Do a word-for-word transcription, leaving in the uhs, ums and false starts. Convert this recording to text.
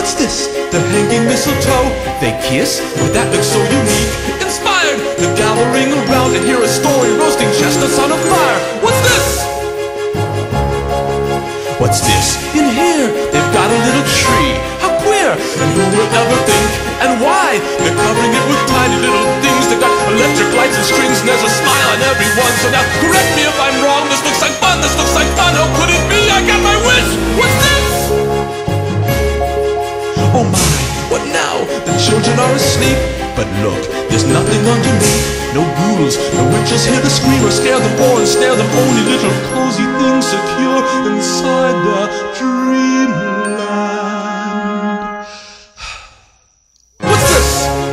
What's this? The hanging mistletoe. They kiss? But that looks so unique. Inspired, they're gathering around to hear a story, roasting chestnuts on a fire. What's this? What's this? In here, they've got a little tree. How queer! And who would ever think? And why? They're covering it with tiny little things. They've got electric lights and strings, and there's a smile on everyone. So now, correct me if I'm wrong. This looks like fun, this looks like fun. How could it be? I got my wish! What's this? Oh my, what now? The children are asleep. But look, there's nothing underneath. No ghouls, no witches hear the scream or scare them or ensnare them. Only little cozy things secure inside their dreams.